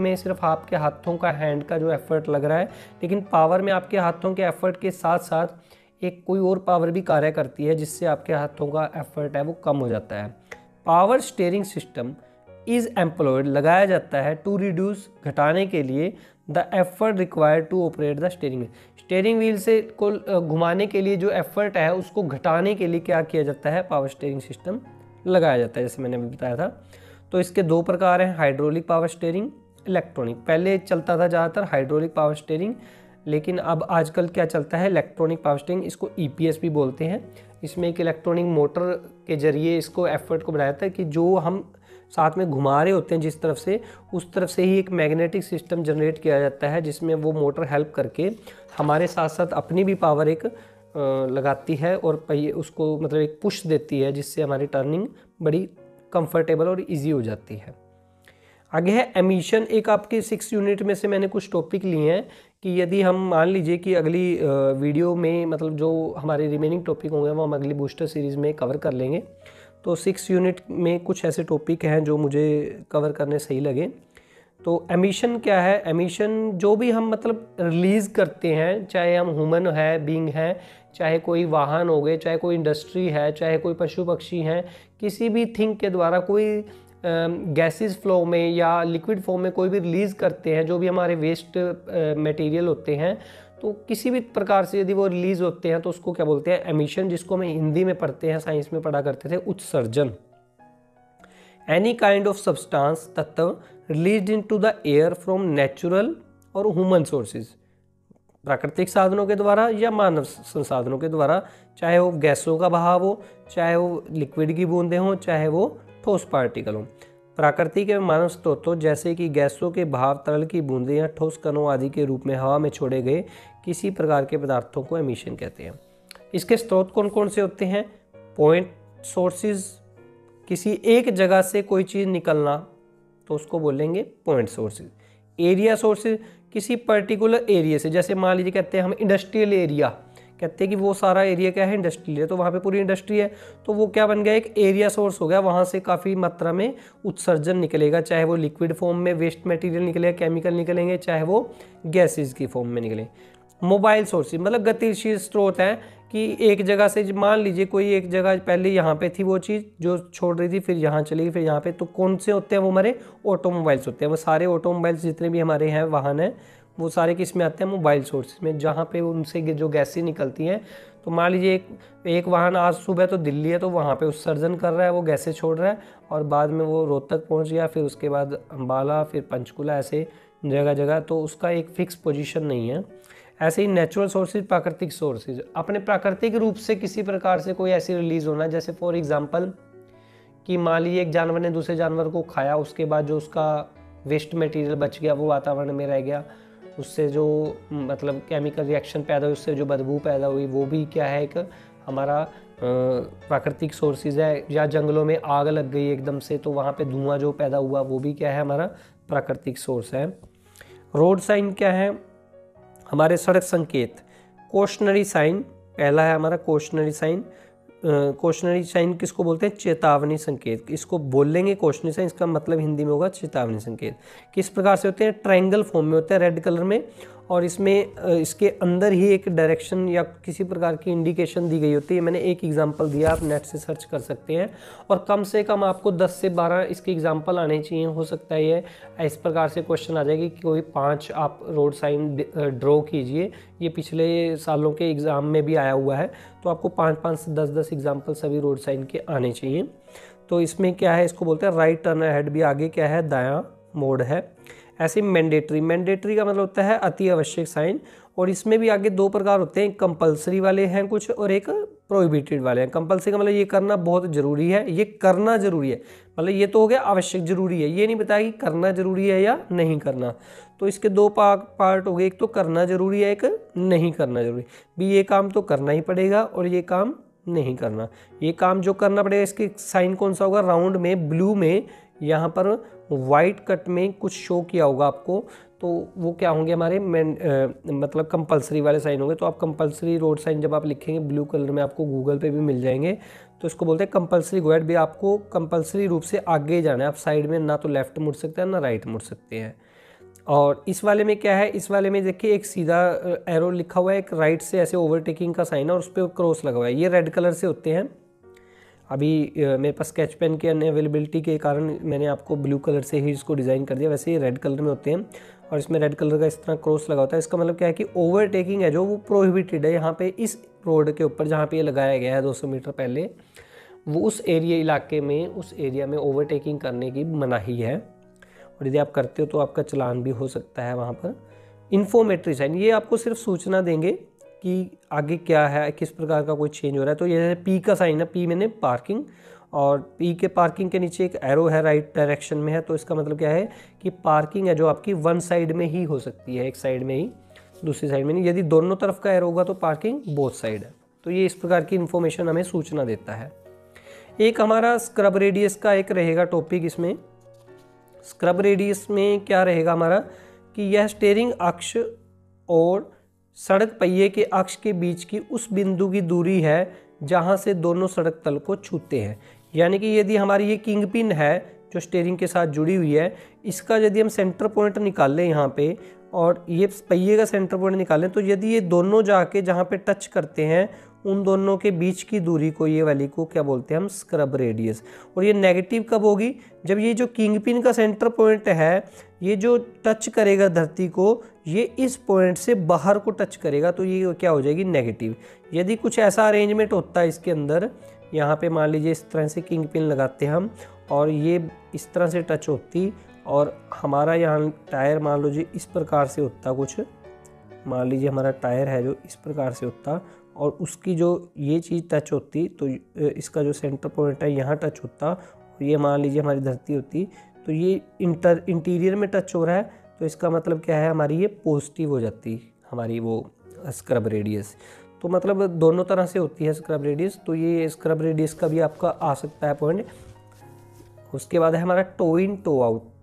आपके हाथों का, हैंड का जो एफर्ट लग रहा है, लेकिन पावर में आपके हाथों के एफर्ट के साथ साथ एक कोई और पावर भी कार्य करती है, जिससे आपके हाथों का एफर्ट है वो कम हो जाता है। Power steering system is employed, लगाया जाता है, टू रिड्यूस, घटाने के लिए, the effort required to operate the steering wheel. Steering wheel से को घुमाने के लिए जो एफर्ट है उसको घटाने के लिए क्या किया जाता है, पावर स्टीयरिंग सिस्टम लगाया जाता है, जैसे मैंने अभी बताया था। तो इसके 2 प्रकार हैं, हाइड्रोलिक पावर स्टीयरिंग, इलेक्ट्रॉनिक। पहले चलता था ज़्यादातर हाइड्रोलिक पावर स्टीयरिंग, लेकिन अब आजकल क्या चलता है, इलेक्ट्रॉनिक पावर स्टीयरिंग, इसको EPS भी बोलते हैं। इसमें एक इलेक्ट्रॉनिक मोटर के जरिए इसको एफर्ट को बढ़ाया जाता है, कि जो हम साथ में घुमा रहे होते हैं जिस तरफ से, उस तरफ से ही एक मैग्नेटिक सिस्टम जनरेट किया जाता है, जिसमें वो मोटर हेल्प करके हमारे साथ साथ अपनी भी पावर एक लगाती है, और पहिए उसको मतलब एक पुश देती है, जिससे हमारी टर्निंग बड़ी कंफर्टेबल और इजी हो जाती है। आगे है एमिशन, एक आपके 6 यूनिट में से मैंने कुछ टॉपिक लिए हैं, कि यदि हम मान लीजिए कि अगली वीडियो में, मतलब जो हमारे रिमेनिंग टॉपिक होंगे वो हम अगली बूस्टर सीरीज़ में कवर कर लेंगे। तो 6 यूनिट में कुछ ऐसे टॉपिक हैं जो मुझे कवर करने सही लगे। तो एमिशन क्या है, एमिशन जो भी हम मतलब रिलीज़ करते हैं, चाहे हम ह्यूमन है, बीइंग है, चाहे कोई वाहन हो गए, चाहे कोई इंडस्ट्री है, चाहे कोई पशु पक्षी हैं, किसी भी थिंग के द्वारा कोई गैसेस फ्लो में या लिक्विड फॉर्म में कोई भी रिलीज़ करते हैं, जो भी हमारे वेस्ट मटेरियल होते हैं, तो किसी भी प्रकार से यदि वो रिलीज़ होते हैं तो उसको क्या बोलते हैं, एमिशन, जिसको हम हिंदी में पढ़ते हैं, साइंस में पढ़ा करते थे, उत्सर्जन। एनी काइंड ऑफ सब्सटेंस, तत्व, released into the air from natural और ह्यूमन सोर्सेज, प्राकृतिक साधनों के द्वारा या मानव संसाधनों के द्वारा, चाहे वो गैसों का बहाव हो, चाहे वो लिक्विड की बूंदें हों, चाहे वो ठोस पार्टिकल हों। प्राकृतिक एवं मानव स्रोतों जैसे कि गैसों के बहाव, तरल की बूंदें या ठोस कणों आदि के रूप में हवा में छोड़े गए किसी प्रकार के पदार्थों को एमिशन कहते हैं। इसके स्रोत कौन कौन से होते हैं, पॉइंट सोर्सेज, किसी एक जगह से कोई चीज़ निकलना तो उसको बोलेंगे पॉइंट सोर्सेज। एरिया सोर्सेज, किसी पर्टिकुलर एरिया से, जैसे मान लीजिए कहते हैं हम इंडस्ट्रियल एरिया, कहते हैं कि वो सारा एरिया क्या है, इंडस्ट्रियल है, तो वहाँ पे पूरी इंडस्ट्री है, तो वो क्या बन गया, एक एरिया सोर्स हो गया, वहाँ से काफ़ी मात्रा में उत्सर्जन निकलेगा, चाहे वो लिक्विड फॉर्म में वेस्ट मटेरियल निकलेगा, केमिकल निकलेंगे, चाहे वो गैसेज की फॉर्म में निकले। मोबाइल सोर्सेज मतलब गतिशील स्रोत हैं कि एक जगह से, मान लीजिए कोई एक जगह पहले यहाँ पे थी वो चीज़ जो छोड़ रही थी, फिर यहाँ चली गई, फिर यहाँ पे, तो कौन से होते हैं वो हमारे ऑटोमोबाइल्स होते हैं। वो सारे ऑटोमोबाइल्स जितने भी हमारे हैं वाहन हैं वो सारे किस में आते हैं, मोबाइल सोर्सेज में, जहाँ पे उनसे जो गैसें निकलती हैं। तो मान लीजिए एक वाहन आज सुबह तो दिल्ली है, तो वहाँ पे उत्सर्जन कर रहा है, वो गैसें छोड़ रहा है, और बाद में वो रोहतक पहुँच गया, फिर उसके बाद अम्बाला, फिर पंचकुला, ऐसे जगह जगह, तो उसका एक फिक्स पोजीशन नहीं है। ऐसे ही नेचुरल सोर्सेज, प्राकृतिक सोर्सेज, अपने प्राकृतिक रूप से किसी प्रकार से कोई ऐसी रिलीज होना, जैसे फॉर एग्जांपल कि मान लीजिए एक जानवर ने दूसरे जानवर को खाया, उसके बाद जो उसका वेस्ट मटेरियल बच गया वो वातावरण में रह गया, उससे जो मतलब केमिकल रिएक्शन पैदा हुई, उससे जो बदबू पैदा हुई, वो भी क्या है, एक हमारा प्राकृतिक सोर्सेज है। या जंगलों में आग लग गई एकदम से, तो वहाँ पे धुआं जो पैदा हुआ, वो भी क्या है, हमारा प्राकृतिक सोर्स है। रोड साइन क्या है, हमारे सड़क संकेत। कॉशनरी साइन पहला है हमारा, कॉशनरी साइन। कॉशनरी साइन किसको बोलते हैं, चेतावनी संकेत। इसको बोल लेंगे कॉशनरी साइन, इसका मतलब हिंदी में होगा चेतावनी संकेत। किस प्रकार से होते हैं, ट्रायंगल फॉर्म में होते हैं, रेड कलर में, और इसमें इसके अंदर ही एक डायरेक्शन या किसी प्रकार की इंडिकेशन दी गई होती है। मैंने एक एग्जांपल दिया, आप नेट से सर्च कर सकते हैं, और कम से कम आपको 10 से 12 इसके एग्जांपल आने चाहिए। हो सकता है ये इस प्रकार से क्वेश्चन आ जाएगी कि कोई 5 आप रोड साइन ड्रॉ कीजिए। ये पिछले सालों के एग्ज़ाम में भी आया हुआ है, तो आपको 5-5 से 10-10 एग्जाम्पल सभी रोड साइन के आने चाहिए। तो इसमें क्या है, इसको बोलते हैं राइट टर्न अहेड, भी आगे क्या है, दायां मोड़ है। ऐसे मैंडेटरी, मैंडेटरी का मतलब होता है अति आवश्यक साइन, और इसमें भी आगे 2 प्रकार होते हैं, कंपलसरी वाले हैं कुछ, और एक प्रोहिबिटेड वाले हैं। कंपलसरी का मतलब ये करना बहुत ज़रूरी है, ये करना ज़रूरी है, मतलब ये तो हो गया आवश्यक ज़रूरी है, ये नहीं बताया कि करना ज़रूरी है या नहीं करना। तो इसके 2 पार्ट हो गए, एक तो करना ज़रूरी है, एक नहीं करना ज़रूरी। भी ये काम तो करना ही पड़ेगा, और ये काम नहीं करना। ये काम जो करना पड़ेगा, इसके साइन कौन सा होगा, राउंड में ब्लू में, यहाँ पर वाइट कट में कुछ शो किया होगा आपको, तो वो क्या होंगे, हमारे मतलब कंपलसरी वाले साइन होंगे। तो आप कंपलसरी रोड साइन जब आप लिखेंगे ब्लू कलर में, आपको गूगल पे भी मिल जाएंगे, तो इसको बोलते हैं कंपलसरी गो एहेड। भी आपको कंपलसरी रूप से आगे जाना है, आप साइड में ना तो लेफ्ट मुड़ सकते हैं ना राइट मुड़ सकते हैं। और इस वाले में क्या है, इस वाले में देखिए एक सीधा एरो लिखा हुआ है, एक राइट से ऐसे ओवरटेकिंग का साइन है, और उस पर क्रॉस लगा हुआ है। ये रेड कलर से होते हैं। अभी मेरे पास स्केच पेन के अनअवेलेबिलिटी के कारण मैंने आपको ब्लू कलर से ही इसको डिज़ाइन कर दिया, वैसे ये रेड कलर में होते हैं, और इसमें रेड कलर का इस तरह क्रॉस लगा होता है। इसका मतलब क्या है कि ओवरटेकिंग है जो वो प्रोहिबिटेड है। यहाँ पे इस रोड के ऊपर जहाँ पे ये लगाया गया है 200 मीटर पहले, वो उस एरिया इलाके में, उस एरिया में ओवरटेकिंग करने की मनाही है, और यदि आप करते हो तो आपका चालान भी हो सकता है वहाँ पर। इन्फॉर्मेटरी साइन, ये आपको सिर्फ सूचना देंगे कि आगे क्या है, किस प्रकार का कोई चेंज हो रहा है। तो ये पी का साइन है, पी मैंने पार्किंग, और पी के पार्किंग के नीचे एक एरो है, राइट डायरेक्शन में है। तो इसका मतलब क्या है कि पार्किंग है जो आपकी वन साइड में ही हो सकती है, एक साइड में ही, दूसरी साइड में नहीं। यदि दोनों तरफ का एरो होगा तो पार्किंग बोथ साइड है। तो ये इस प्रकार की इन्फॉर्मेशन हमें सूचना देता है। एक हमारा स्क्रब रेडियस का एक रहेगा टॉपिक। इसमें स्क्रब रेडियस में क्या रहेगा हमारा, कि यह स्टीयरिंग अक्ष और सड़क पहिए के अक्ष के बीच की उस बिंदु की दूरी है जहां से दोनों सड़क तल को छूते हैं। यानी कि यदि हमारी ये किंग पिन है जो स्टीयरिंग के साथ जुड़ी हुई है, इसका यदि हम सेंटर पॉइंट निकाल लें यहाँ पे, और ये पहिए का सेंटर पॉइंट निकालें, तो यदि ये दोनों जाके जहाँ पे टच करते हैं, उन दोनों के बीच की दूरी को, ये वाली को क्या बोलते हैं हम, स्क्रब रेडियस। और ये नेगेटिव कब होगी, जब ये जो किंग पिन का सेंटर पॉइंट है, ये जो टच करेगा धरती को, ये इस पॉइंट से बाहर को टच करेगा, तो ये क्या हो जाएगी, नेगेटिव। यदि कुछ ऐसा अरेंजमेंट होता है इसके अंदर, यहाँ पे मान लीजिए इस तरह से किंग पिन लगाते हैं हम, और ये इस तरह से टच होती, और हमारा यहाँ टायर मान लो जी इस प्रकार से होता, कुछ मान लीजिए हमारा टायर है जो इस प्रकार से होता, और उसकी जो ये चीज़ टच होती, तो इसका जो सेंटर पॉइंट है यहाँ टच होता, और ये मान लीजिए हमारी धरती होती, तो ये इंटीरियर में टच हो रहा है, तो इसका मतलब क्या है, हमारी ये पॉजिटिव हो जाती हमारी वो स्क्रब रेडियस। तो मतलब दोनों तरह से होती है स्क्रब रेडियस। तो ये स्क्रब रेडियस का भी आपका आ सकता है पॉइंट। उसके बाद है हमारा toe in toe out.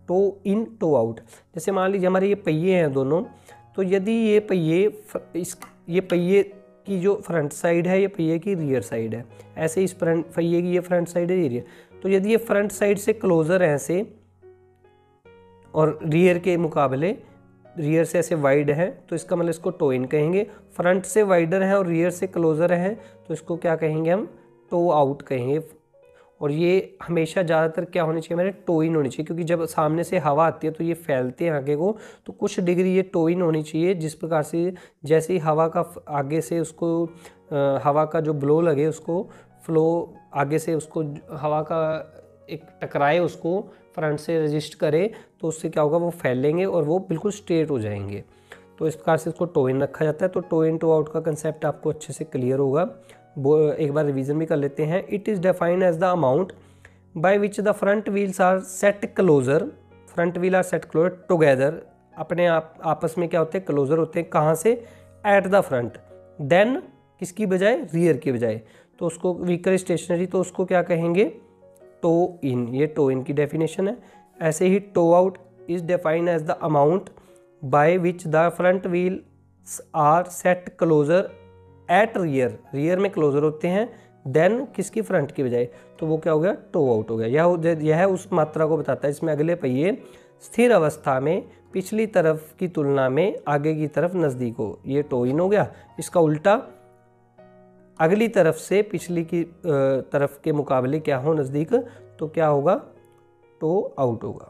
Toe in toe out. जैसे मान लीजिए हमारे ये पहिए हैं दोनों, तो यदि ये पहिए की जो फ्रंट साइड है, ये पहिए की रियर साइड है, ऐसे इस फ्रंट पहिए की ये फ्रंट साइड है, ये रियर, तो यदि ये फ्रंट साइड से क्लोजर है ऐसे और रियर के मुकाबले रियर से ऐसे वाइड है, तो इसका मतलब इसको टो इन कहेंगे। फ्रंट से वाइडर है और रियर से क्लोजर है, तो इसको क्या कहेंगे हम, टो आउट कहेंगे। और ये हमेशा ज़्यादातर क्या होनी चाहिए, हमारे टो इन होनी चाहिए, क्योंकि जब सामने से हवा आती है तो ये फैलते हैं आगे को, तो कुछ डिग्री ये टो इन होनी चाहिए, जिस प्रकार से जैसे ही हवा का आगे से उसको हवा का जो ब्लो लगे, उसको फ्लो आगे से उसको हवा का एक टकराए, उसको फ्रंट से रजिस्ट करे, तो उससे क्या होगा, वो फैलेंगे और वो बिल्कुल स्ट्रेट हो जाएंगे। तो इस प्रकार से इसको टो इन रखा जाता है। तो टो इन टो आउट का कंसेप्ट आपको अच्छे से क्लियर होगा, वो एक बार रिवीजन भी कर लेते हैं। It is defined as the amount by which the front wheels are set closer, front wheel are set closer together, अपने आप आपस में क्या होते हैं, क्लोजर होते हैं, कहाँ से, एट द फ्रंट, देन किसकी बजाय, रियर की बजाय, तो उसको व्हीकल स्टेशनरी, तो उसको क्या कहेंगे, टो इन। ये टो इन की डेफिनेशन है। ऐसे ही toe out is defined as the amount by which the front wheels are set closer at rear, rear में क्लोजर होते हैं, देन किसकी, फ्रंट की बजाय, तो वो क्या हो गया, टो आउट हो गया। यह उस मात्रा को बताता है इसमें अगले पहिए स्थिर अवस्था में पिछली तरफ की तुलना में आगे की तरफ नज़दीक हो, ये टो इन हो गया। इसका उल्टा अगली तरफ से पिछली की तरफ के मुकाबले क्या हो, नज़दीक, तो क्या होगा, टो आउट होगा।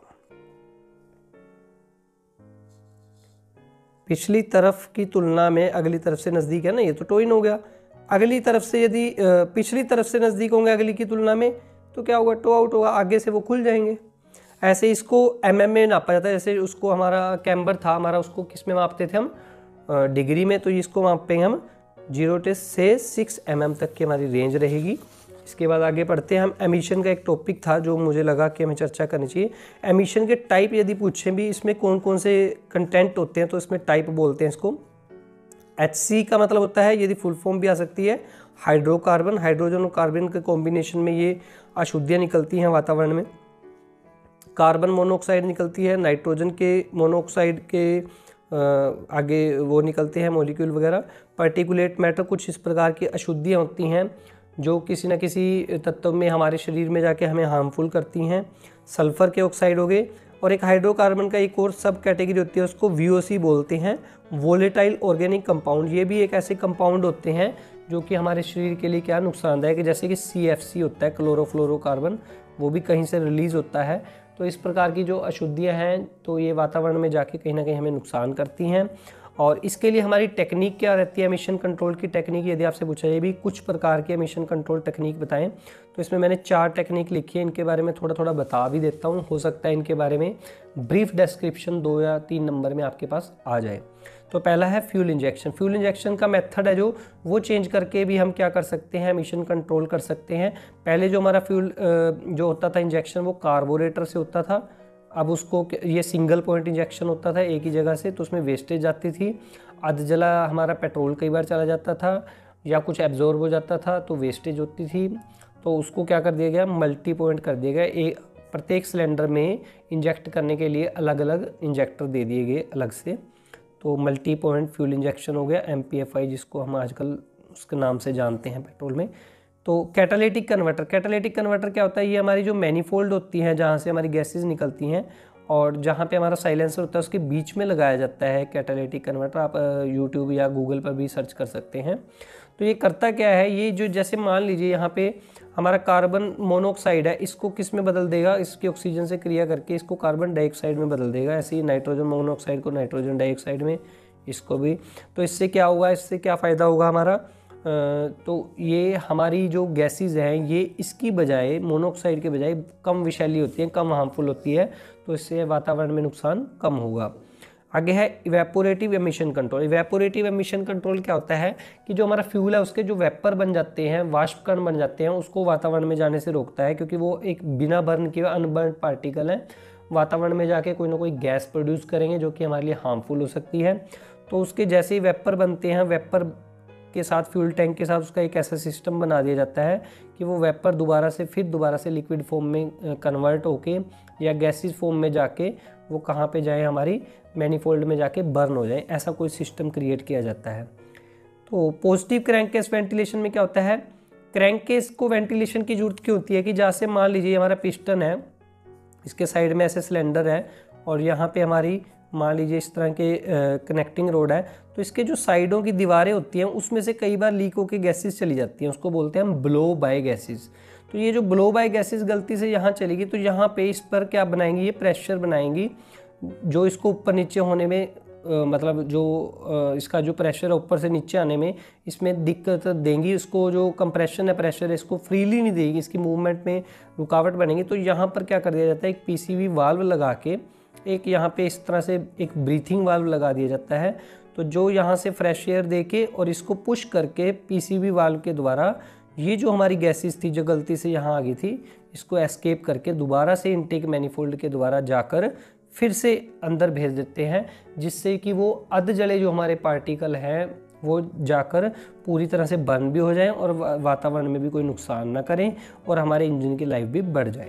पिछली तरफ की तुलना में अगली तरफ से नज़दीक है ना, ये तो टो इन हो गया। अगली तरफ से यदि पिछली तरफ से नज़दीक होंगे अगली की तुलना में, तो क्या होगा, टो आउट होगा, आगे से वो खुल जाएंगे। ऐसे इसको mm में नापा जाता है। जैसे उसको हमारा कैम्बर था हमारा, उसको किस में मापते थे हम, डिग्री में, तो इसको मापेंगे हम 0 से 6 mm तक की हमारी रेंज रहेगी। इसके बाद आगे पढ़ते हैं हम। एमिशन का एक टॉपिक था जो मुझे लगा कि हमें चर्चा करनी चाहिए। एमिशन के टाइप यदि पूछें भी, इसमें कौन कौन से कंटेंट होते हैं, तो इसमें टाइप बोलते हैं इसको। HC का मतलब होता है, यदि फुल फॉर्म भी आ सकती है, हाइड्रोकार्बन, हाइड्रोजन और कार्बन के कॉम्बिनेशन में ये अशुद्धियाँ निकलती हैं वातावरण में। कार्बन मोनोऑक्साइड निकलती है, नाइट्रोजन के मोनोऑक्साइड के आगे वो निकलते हैं मॉलिक्यूल वगैरह। पार्टिकुलेट मैटर, कुछ इस प्रकार की अशुद्धियाँ होती हैं जो किसी न किसी तत्व में हमारे शरीर में जाके हमें हार्मफुल करती हैं। सल्फर के ऑक्साइड हो गए। और एक हाइड्रोकार्बन का एक और सब कैटेगरी होती है, उसको VOC बोलते हैं, वोलेटाइल ऑर्गेनिक कंपाउंड। ये भी एक ऐसे कंपाउंड होते हैं जो कि हमारे शरीर के लिए क्या नुकसानदायक है, जैसे कि CFC होता है, क्लोरोफ्लोरोकार्बन, वो भी कहीं से रिलीज़ होता है। तो इस प्रकार की जो अशुद्धियाँ हैं, तो ये वातावरण में जाके कहीं ना कहीं हमें नुकसान करती हैं। और इसके लिए हमारी टेक्निक क्या रहती है, एमिशन कंट्रोल की टेक्निक, यदि आपसे पूछा जाए भी कुछ प्रकार की एमिशन कंट्रोल टेक्निक बताएं, तो इसमें मैंने 4 टेक्निक लिखी है। इनके बारे में थोड़ा थोड़ा बता भी देता हूँ, हो सकता है इनके बारे में ब्रीफ डिस्क्रिप्शन 2 या 3 नंबर में आपके पास आ जाए। तो पहला है फ्यूल इंजेक्शन। फ्यूल इंजेक्शन का मेथड है जो, वो चेंज करके भी हम क्या कर सकते हैं, एमिशन कंट्रोल कर सकते हैं। पहले जो हमारा फ्यूल जो होता था इंजेक्शन, वो कार्बोरेटर से होता था। अब उसको ये सिंगल पॉइंट इंजेक्शन होता था एक ही जगह से, तो उसमें वेस्टेज जाती थी। अधजला हमारा पेट्रोल कई बार चला जाता था या कुछ एब्जॉर्ब हो जाता था, तो वेस्टेज होती थी। तो उसको क्या कर दिया गया, मल्टी पॉइंट कर दिया गया। एक प्रत्येक सिलेंडर में इंजेक्ट करने के लिए अलग अलग इंजेक्टर दे दिए गए अलग से। तो मल्टी पॉइंट फ्यूल इंजेक्शन हो गया, MPFI, जिसको हम आजकल उसके नाम से जानते हैं पेट्रोल में। तो कैटालिटिक कन्वर्टर, कैटालिटिक कन्वर्टर क्या होता है, ये हमारी जो मैनीफोल्ड होती हैं जहाँ से हमारी गैसेज निकलती हैं और जहाँ पे हमारा साइलेंसर होता है, उसके बीच में लगाया जाता है कैटालिटिक कन्वर्टर। आप YouTube या गूगल पर भी सर्च कर सकते हैं। तो ये करता क्या है, ये जो जैसे मान लीजिए यहाँ पे हमारा कार्बन मोनोऑक्साइड है, इसको किस में बदल देगा, इसकी ऑक्सीजन से क्रिया करके इसको कार्बन डाइऑक्साइड में बदल देगा। ऐसे ही नाइट्रोजन मोनोऑक्साइड को नाइट्रोजन डाइऑक्साइड में, इसको भी। तो इससे क्या होगा, इससे क्या फ़ायदा होगा हमारा, तो ये हमारी जो गैसेस हैं ये इसकी बजाय, मोनोऑक्साइड के बजाय कम विषैली होती हैं, कम हार्मफुल होती है, तो इससे वातावरण में नुकसान कम होगा। आगे है evaporative emission control. Evaporative emission control क्या होता है कि जो हमारा फ्यूल है उसके जो वेपर बन जाते हैं, वाष्प कण बन जाते हैं, उसको वातावरण में जाने से रोकता है, क्योंकि वो एक बिना बर्न किए अनबर्न पार्टिकल है, वातावरण में जाके कोई ना कोई गैस प्रोड्यूस करेंगे जो कि हमारे लिए हार्मफुल हो सकती है। तो उसके जैसे ही वेपर बनते हैं, वेपर के साथ, फ्यूल टैंक के साथ उसका एक ऐसा सिस्टम बना दिया जाता है कि वो वेपर दोबारा से लिक्विड फॉर्म में कन्वर्ट होके या गैसेस फॉर्म में जाके वो कहाँ पे जाए, हमारी मैनीफोल्ड में जाके बर्न हो जाए, ऐसा कोई सिस्टम क्रिएट किया जाता है। तो पॉजिटिव क्रैंककेस वेंटिलेशन में क्या होता है, क्रैंककेस को वेंटिलेशन की जरूरत क्यों होती है कि जहाँ से मान लीजिए हमारा पिस्टन है, इसके साइड में ऐसे सिलेंडर है और यहाँ पे हमारी मान लीजिए इस तरह के कनेक्टिंग रोड है, तो इसके जो साइडों की दीवारें होती हैं उसमें से कई बार लीक होकर गैसेस चली जाती हैं, उसको बोलते हैं हम ब्लो बाय गैसेस। तो ये जो ब्लो बाय गैसेस गलती से यहाँ चलेगी तो यहाँ पे इस पर क्या बनाएंगी, ये प्रेशर बनाएंगी जो इसको ऊपर नीचे होने में मतलब जो इसका जो प्रेशर है ऊपर से नीचे आने में इसमें दिक्कत देंगी, इसको जो कंप्रेशन है प्रेशर है इसको फ्रीली नहीं देगी, इसकी मूवमेंट में रुकावट बनेगी। तो यहाँ पर क्या कर दिया जाता है, एक पीसीवी वाल्व लगा के एक यहाँ पे इस तरह से एक ब्रीथिंग वाल्व लगा दिया जाता है, तो जो यहाँ से फ्रेश एयर दे के और इसको पुश करके पीसीवी वाल्व के द्वारा ये जो हमारी गैसेस थी जो गलती से यहाँ आ गई थी इसको एस्केप करके दोबारा से इनटेक मैनीफोल्ड के द्वारा जाकर फिर से अंदर भेज देते हैं, जिससे कि वो अध जले जो हमारे पार्टिकल हैं वो जाकर पूरी तरह से बर्न भी हो जाएं और वातावरण में भी कोई नुकसान ना करें और हमारे इंजन की लाइफ भी बढ़ जाए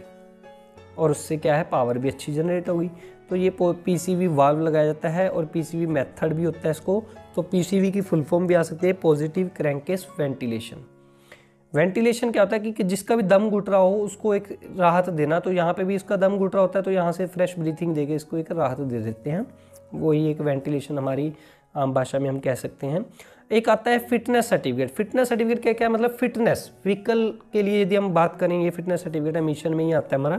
और उससे क्या है, पावर भी अच्छी जनरेट होगी। तो ये पीसीवी वाल्व लगाया जाता है और पीसीवी मेथड भी होता है इसको। तो पीसीवी की फुल फॉर्म भी आ सकती है पॉजिटिव क्रैंककेस वेंटिलेशन। वेंटिलेशन क्या होता है कि जिसका भी दम घुट रहा हो उसको एक राहत देना, तो यहाँ पे भी इसका दम घुट रहा होता है तो यहाँ से फ्रेश ब्रीथिंग देके इसको एक राहत दे देते हैं, वही एक वेंटिलेशन हमारी आम भाषा में हम कह सकते हैं। एक आता है फिटनेस सर्टिफिकेट। फिटनेस सर्टिफिकेट क्या क्या मतलब फिटनेस व्हीकल के लिए यदि हम बात करेंगे, फिटनेस सर्टिफिकेट मिशन में ही आता है हमारा,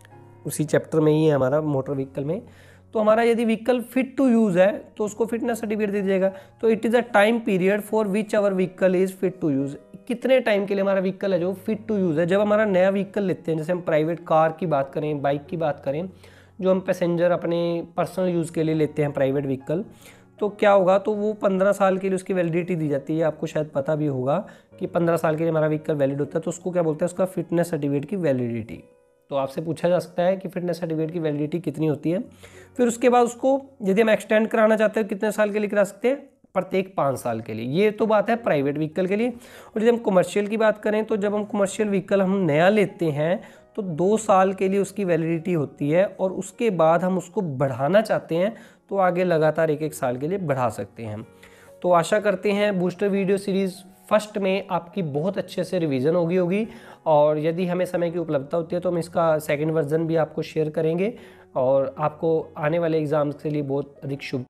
उसी चैप्टर में ही है हमारा मोटर व्हीकल में। तो हमारा यदि व्हीकल फिट टू यूज़ है तो उसको फिटनेस सर्टिफिकेट दे दीजिएगा। तो it is a time period for which our vehicle is fit to use, कितने टाइम के लिए हमारा व्हीकल है जो फिट टू यूज़ है। जब हमारा नया व्हीकल लेते हैं, जैसे हम प्राइवेट कार की बात करें, बाइक की बात करें, जो हम पैसेंजर अपने पर्सनल यूज़ के लिए लेते हैं प्राइवेट व्हीकल, तो क्या होगा, तो वो 15 साल के लिए उसकी वैलिडिटी दी जाती है। आपको शायद पता भी होगा कि 15 साल के लिए हमारा व्हीकल वैलिड होता है, तो उसको क्या बोलते हैं, उसका फिटनेस सर्टिफिकेट की वैलिडिटी। तो आपसे पूछा जा सकता है कि फिटनेस सर्टिफिकेट की वैलिडिटी कितनी होती है। फिर उसके बाद उसको यदि हम एक्सटेंड कराना चाहते हैं कितने साल के लिए करा सकते हैं, प्रत्येक 5 साल के लिए। ये तो बात है प्राइवेट व्हीकल के लिए। और यदि हम कमर्शियल की बात करें तो जब हम कमर्शियल व्हीकल हम नया लेते हैं तो 2 साल के लिए उसकी वैलिडिटी होती है और उसके बाद हम उसको बढ़ाना चाहते हैं तो आगे लगातार 1-1 साल के लिए बढ़ा सकते हैं। तो आशा करते हैं बूस्टर वीडियो सीरीज़ फर्स्ट में आपकी बहुत अच्छे से रिवीजन होगी और यदि हमें समय की उपलब्धता होती है तो हम इसका सेकंड वर्जन भी आपको शेयर करेंगे और आपको आने वाले एग्ज़ाम्स के लिए बहुत अधिक शुभ